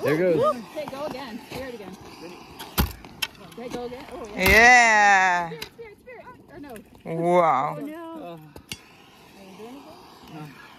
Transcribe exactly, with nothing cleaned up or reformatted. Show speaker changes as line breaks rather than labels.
There goes.
Okay, go again. Spirit again. Okay, go again. Oh, yeah.
Yeah.
Spirit, spirit, spirit. Or no.
Wow.
Oh, no.
Oh.
Are you doing it again?
No.